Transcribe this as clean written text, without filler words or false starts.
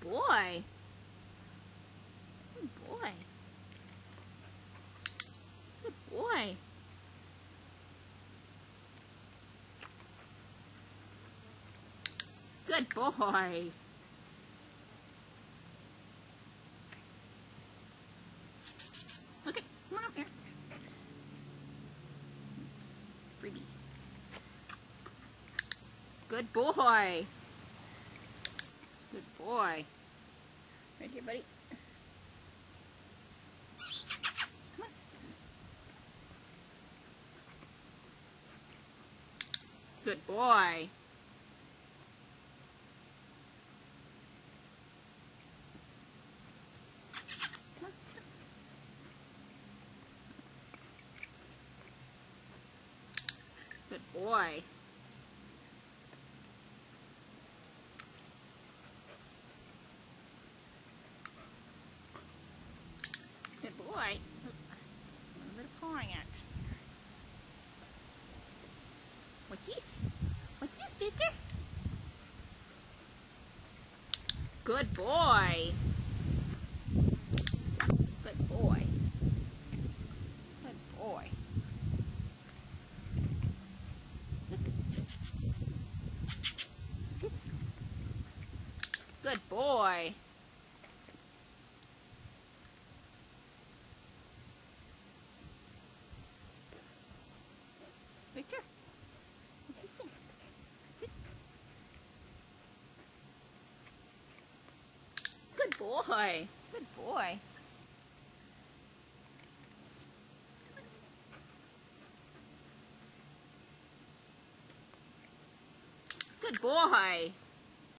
boy. Good boy. Good boy. Good boy. Okay, come on up here. Freebie. Good boy. Good boy. Right here, buddy. Come on. Good boy. Come on. Good boy. Good boy. A little bit of pawing action. What's this? What's this, mister? Good boy. Good boy. Good boy. Look. What's this? Good boy. Victor, what's this thing? Sit. Good boy. Good boy. Good boy.